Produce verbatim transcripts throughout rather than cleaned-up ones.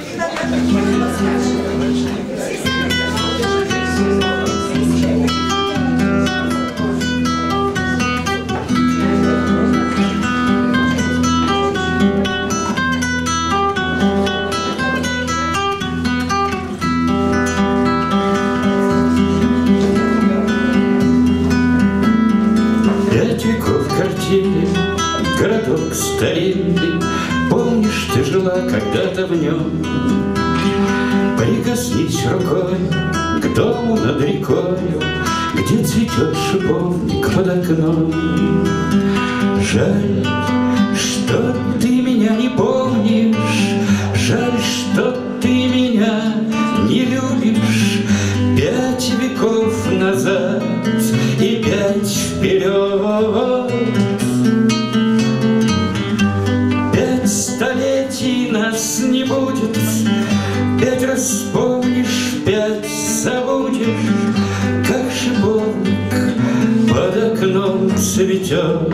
Городок старинный, помнишь, ты жила когда-то в нем. Прикоснись рукой к дому над рекою, где цветет шиповник под окном. Жаль, что ты меня не помнишь, жаль, что ты меня не любишь. Пять веков назад и пять вперед, столетий нас не будет, пять раз вспомнишь, пять забудешь, как шиповник под окном цветет.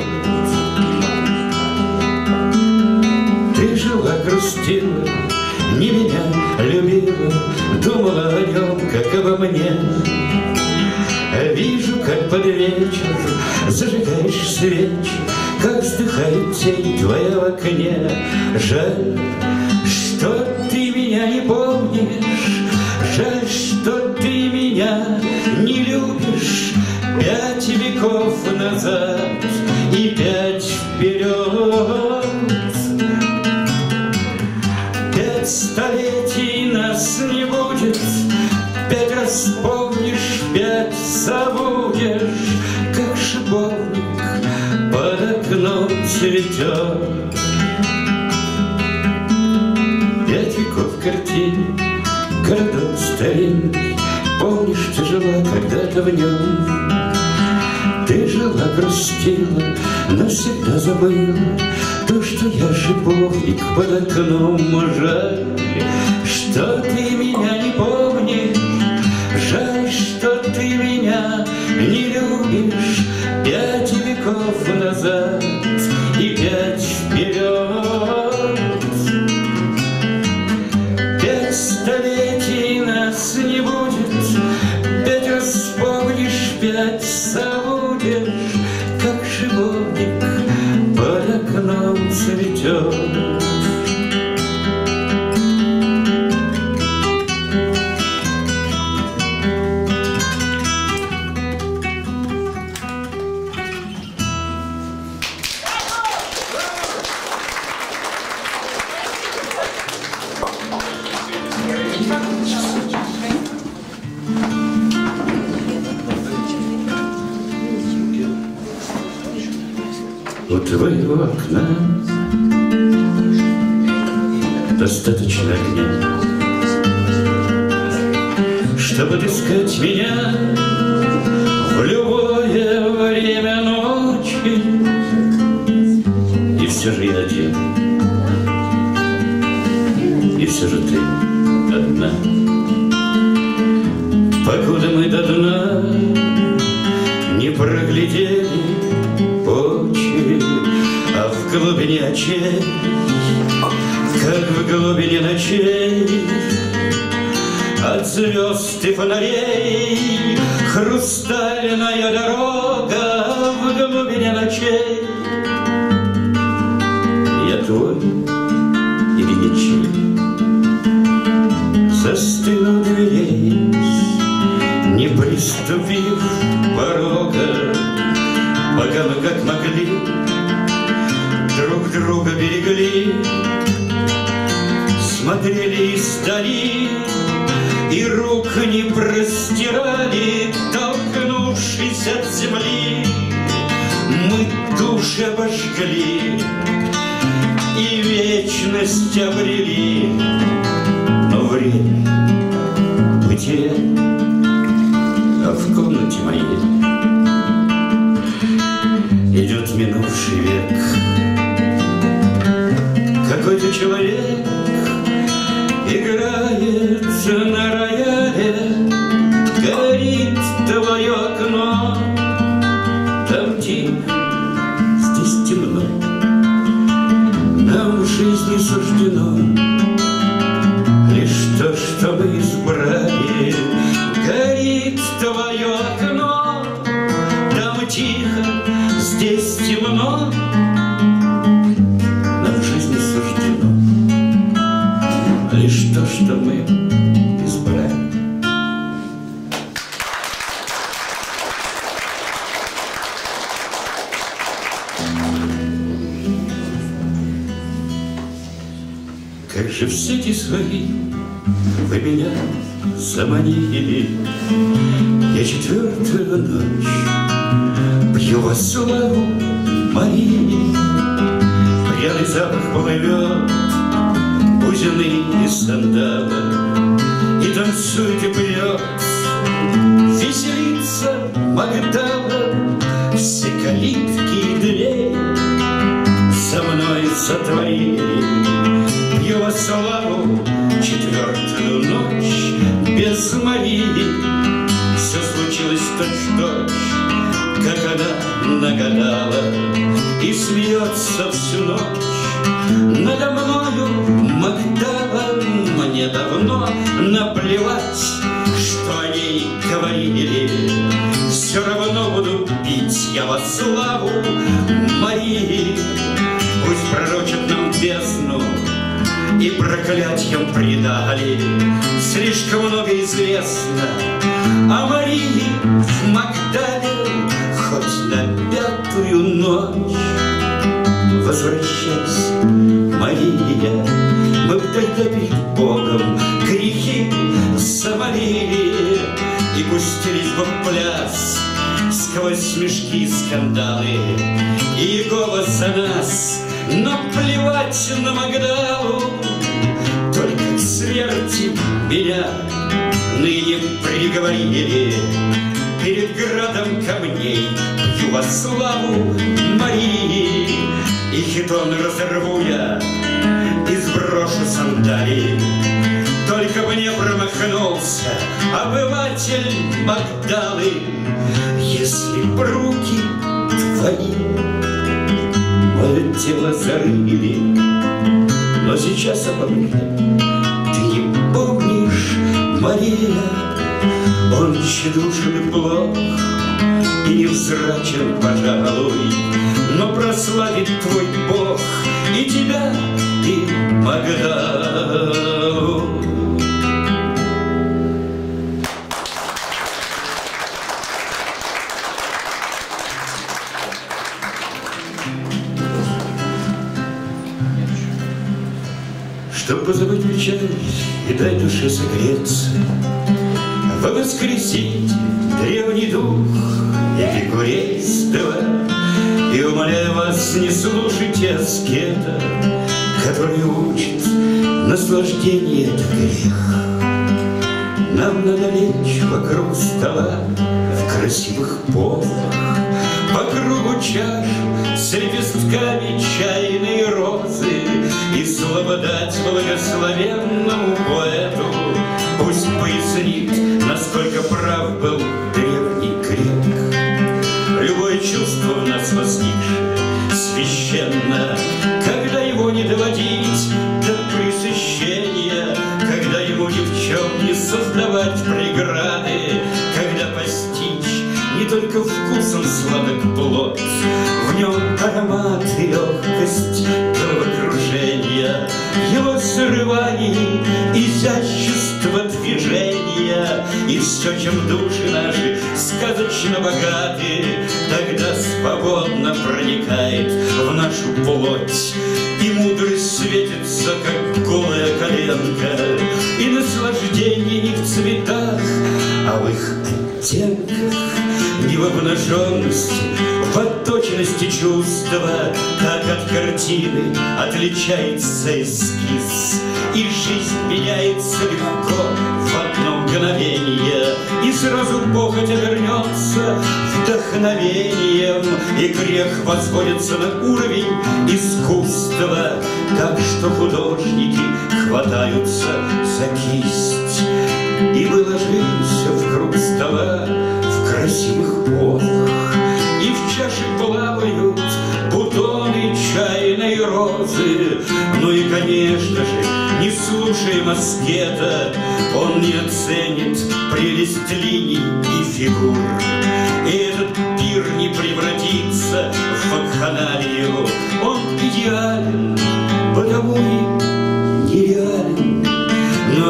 Ты жила, грустила, не меня любила, думала о нем, как обо мне. Вижу, как под вечер зажигаешь свечи, как вздыхает тень твоя в окне. Жаль, что ты меня не помнишь, жаль, что ты меня не любишь. Пять веков назад и пять вперед, пять столетий нас не будет, пять раз помнишь, пять забудешь, как шиповник под окном цветет. Пять веков картин, городок старинный, помнишь, ты жила когда-то в нем. Ты жила, грустила, но всегда забыла то, что я шиповник под окном. Жаль, что ты меня не помнишь, жаль, что ты меня не любишь. Пять веков назад и пять вперед, пять столетий нас не будет, пять раз вспомнишь, пять забудешь, как шиповник под окном цветет. У твоего окна достаточно огня, чтобы отыскать меня в любое время ночи. И все же я один, и все же ты одна. Покуда мы до дна не проглядели почвы, а в глубине очей, как в глубине ночей, от звезд и фонарей хрустальная дорога в глубине ночей. Я твой или ничей, застыну у дверей, не приступив порога, пока мы как могли друг друга берегли, смотрели издали и рук не простирали, толкнувшись от земли. Мы души обожгли и вечность обрели, но время бытия, а в комнате моей идет минувший век. Какой-то человек играет на рояле, горит твое окно, там тихо, здесь темно, нам в жизни суждено что мы избрали. Как же в сети свои вы меня заманили, я четвертую ночь пью во славу Марии. Пьяный запах плывет бузины и сандала, и танцует и пьет, веселится Магдала. Все калитки и двери за мной затворили. Пью во славу четвертую ночь без Марии. Все случилось точь-в-точь, как она нагадала, и смеется всю ночь надо мною Магдала. Мне давно наплевать, что о ней говорили. Все равно буду пить я во славу Марии. Пусть пророчат нам бездну и проклятьем предали. Слишком много известно о Марии в Магдале. Хоть на пятую ночь возвращайся, Мария. Мы б тогда перед Богом грехи замолили и пустились бы в пляс сквозь смешки и скандалы. И Иегова за нас, но плевать на Магдалу. Только к смерти меня ныне приговорили. Перед градом камней пью во славу Марии. И хитон разорву я и сброшу сандалии. Только бы не промахнулся обыватель Магдалы. Если б руки твои мое тело зарыли, но сейчас обо мне ты не помнишь, Мария. Он тщедушен и плох и невзрачен, пожалуй, но прославит твой Бог и тебя, и Магдалу. Чтоб позабыть печаль и дать душе согреться, во воскресенье древний дух эпикурейства. И умоляю вас, не слушайте аскета, который учит наслаждение — это грех. Нам надо лечь вокруг стола в красивых позах, по кругу чаш с лепестками чайной розы, и слово дать благословенному поэту. Пусть пояснит, насколько прав был древний грек. Любое чувство в нас возникшее священно, когда его не доводить до пресыщения, когда ему ни в чем не создавать преграды, когда постичь не только вкусом сладок плод, в нем аромат и легкость головокружения, его срываний, изящество движения, и все, чем души наши сказочно богаты, тогда свободно проникает в нашу плоть, и мудрость светится, как голая коленка, и наслаждение не в цветах, а в их оттенках, не в обнаженности, в отточенности чувства. Так от картины отличается эскиз, и жизнь меняется легко в одно мгновение, и сразу похоть вернется вдохновением, и грех возводится на уровень искусства. Так что художники хватаются за кисть, и мы ложимся в круг стола в красивых позах, и в чаше плавают бутоны чайной розы. Ну и, конечно же, не слушаем аскета, он не оценит прелесть линий и фигур, и этот пир не превратится в вакханалию. Он идеален, потому и нереален, но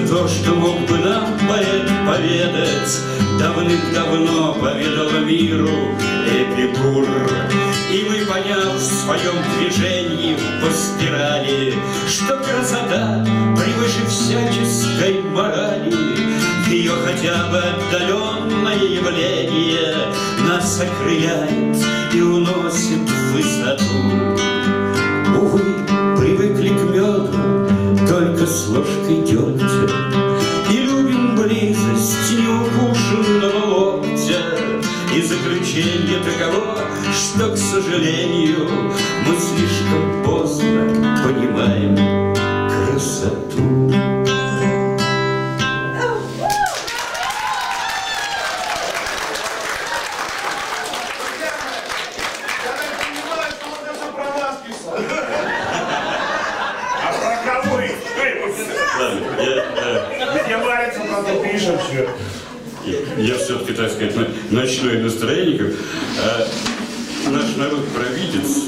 то, что мог бы нам поэт поведать, давным-давно поведал миру Эпикур. И мы, поняв в своем движении по спирали, что красота превыше всяческой морали, ее хотя бы отдаленное явление нас окрыляет и уносит в высоту. Увы, привыкли к меду только с ложкой дегтя и любим близость неукушенного локтя. И заключение таково, что, к сожалению, мы слишком поздно понимаем красоту. Я все-таки, так сказать, ночное настроение. А наш народ провидец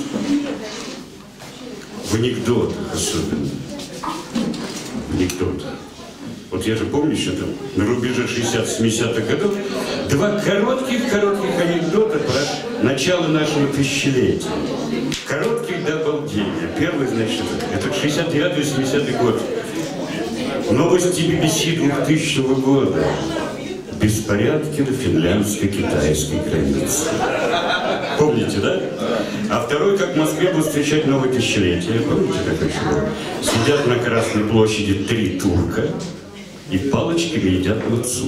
в анекдотах особенно. В анекдотах. Вот я же помню, что там на рубеже шестидесятых-семидесятых годов два коротких-коротких анекдота про начало нашего тысячелетия. Коротких до обалдения. Первый, значит, это шестьдесят девятый — семидесятый год. Новости би би си двухтысячного года. Беспорядки на финляндско-китайской границе. Помните, да? А второй, как в Москве будут встречать новое тысячелетие. Помните, как еще было? Сидят на Красной площади три турка и палочками едят луцу.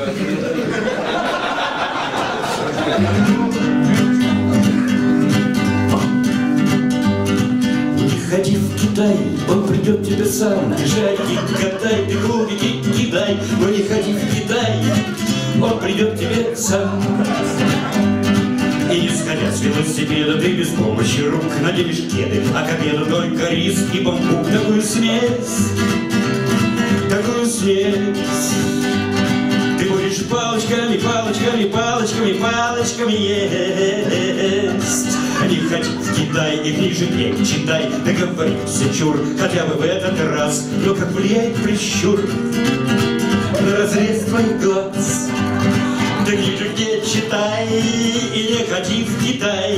Не ходи в Китай, он придет тебе сам. Бежай, катай, ты кубики кидай, но не ходи в Китай, он придет тебе сам. И не сходя с велосипеда, ты без помощи рук наденешь кеды, а к обеду только рис и бамбук. Такую смесь, такую смесь ты будешь палочками, палочками, палочками, палочками есть. Не ходи в Китай и книжек не читай, договоримся, чур, хотя бы в этот раз. Но как влияет прищур на разрез твоих глаз. Да книжек не читай и не ходи в Китай.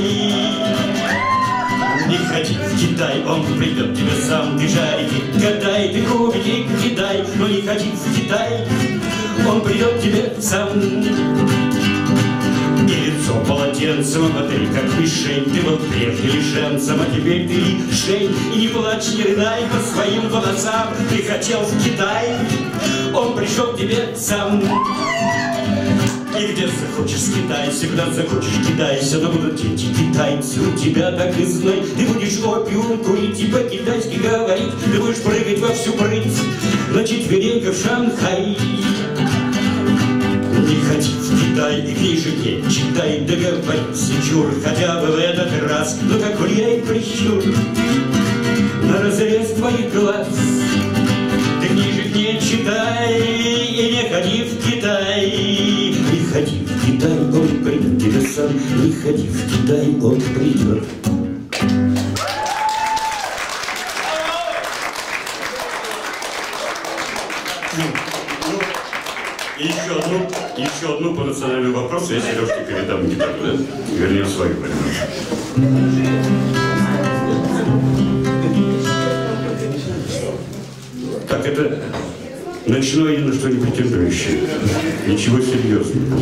Не ходи в Китай, он придет тебе сам. Ты шарики катай, ты кубики кидай, но не ходи в Китай, он придет тебе сам. И лицо полотенцем омотри, как мишень. Ты был прежде лишенцем, а теперь ты лишень. И не плачь, не рыдай по своим волосам. Ты хотел в Китай, он пришел к тебе сам. И где захочешь скитайся, куда захочешь кидайся, но будут дети китайцы у тебя, так и знай. Ты будешь опиум курить и по-китайски говорить, ты будешь прыгать во всю прыть на четвереньках в Шанхай. Не ходи в Китай и книжек не читай, договоримся, чур, хотя бы в этот раз. Но как влияет прищур на разрез твоих глаз. Ты книжек не читай и не ходи в Китай. Не ходи в Китай, он придет тебе сам. Не ходи в Китай, он придет. И еще одну, еще одну по национальному вопросу я Сережке передам гитару, да? Вернее, свою возьму. Так, это ночное, ни на что не претендующее. Ничего серьезного.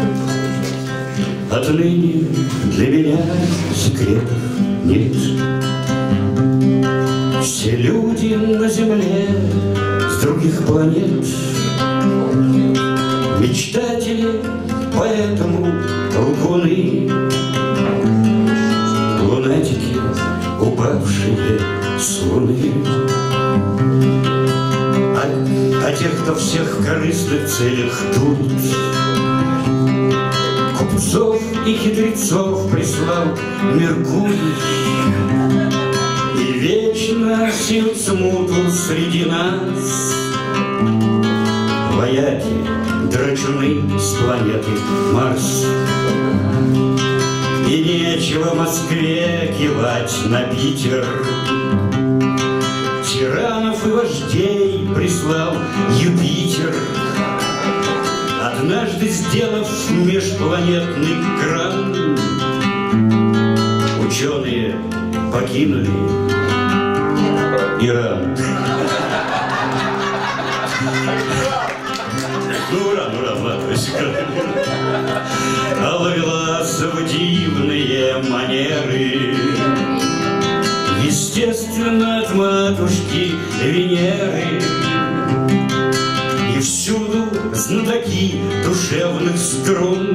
Отныне для меня секретов нет. Все люди на земле с других планет. Мечтатели, поэтому лгуны, лунатики, упавшие с луны. А, а тех, кто всех в корыстных целях дурит, купцов и хитрецов прислал Меркурий. И вечно сеют смуту среди нас вояки, драчуны с планеты Марс. И нечего Москве кивать на Питер, тиранов богов и вождей прислал Юпитер, однажды сделав межпланетный кран. Ученые покинули Иран. Ну, уран, уран, ладно, а Ловеласа в дивные манеры, естественно, от матушки Венеры. И всюду знатоки душевных струн,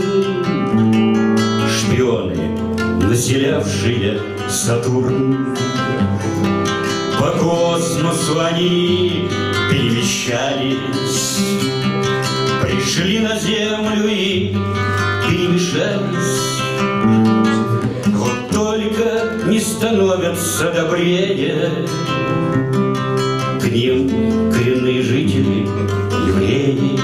шпионы, населявшие Сатурн. По космосу они перемещались, пришли на Землю и перемешались. Вот только не становятся добрее к ним коренные жители евреи.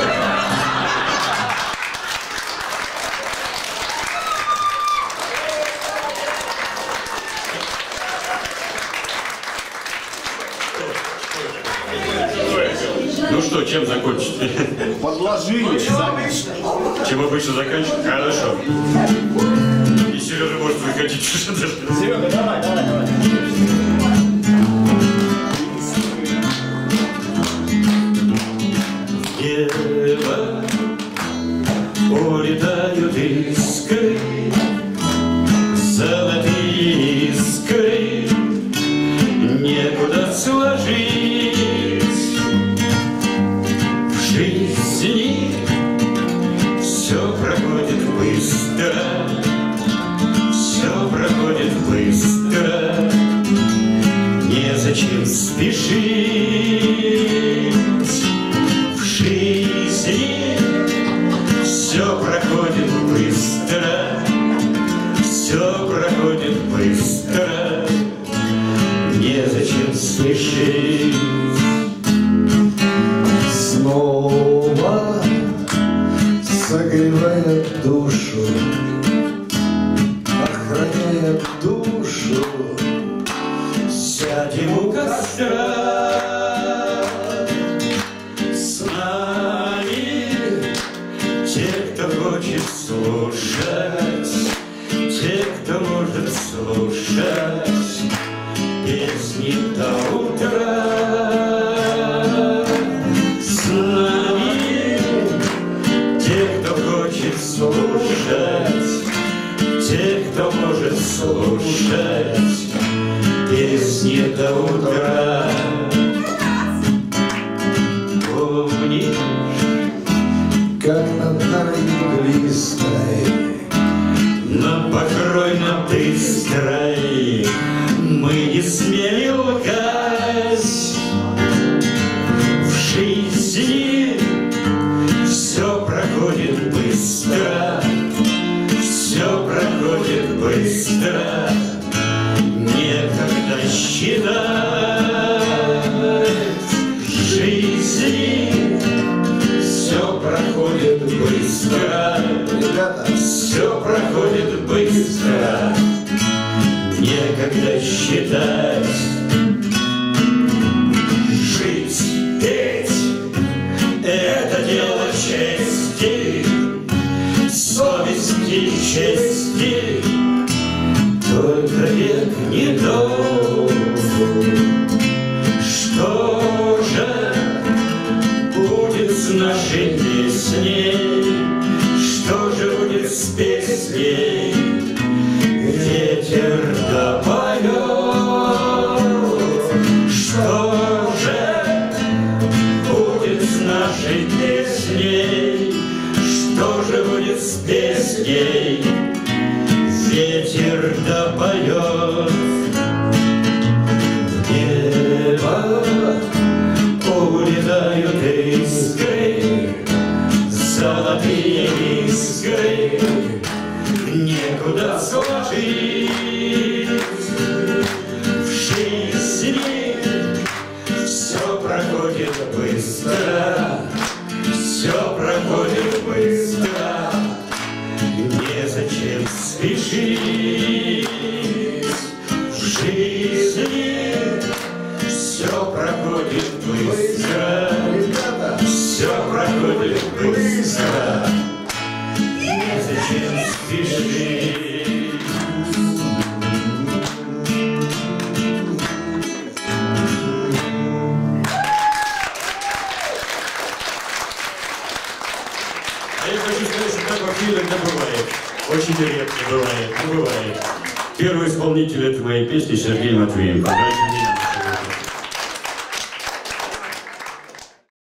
Ну что, чем закончить? Подложили. Чем обычно заканчивать? Хорошо. И Сережа может выходить уже даже. Серега, давай, давай, давай. Небо улетают искры, золотые искры, некуда сложить. В жизни все проходит быстро, все проходит быстро, незачем спешить. В жизни все проходит быстро, все проходит быстро, незачем спешить. Снова согревает душу, охраняет душу. Сядем у костра, с нами те, кто хочет слушать, те, кто может слушать песни до утра. С нами те, кто хочет слушать, те, кто может слушать песни до утра. Помнишь, как над нами глистой, на покрой на быстрой мы не смели лгать. В жизни все проходит быстро, все проходит быстро, некогда считать. В жизни все проходит быстро, ребята, все проходит быстро, некогда считать. Жить, петь — это дело чести, совести, чести, только век недолг. Что же будет с нашей песней? Что же будет с песней? Ветер допоет. Что же будет с нашей песней? Что же будет с песней? Ветер допоет. В небо улетают искры, золотые искры, некуда сложить. В жизни все проходит быстро, все проходит быстро, незачем спешить. В жизни все Все проходит быстро, Ребята, все проходит быстро. Незачем спешить. А я хочу сказать, что так вообще иногда бывает. Очень редко бывает, но бывает. Первый исполнитель этой моей песни Сергей Матвеев. Поздравляю.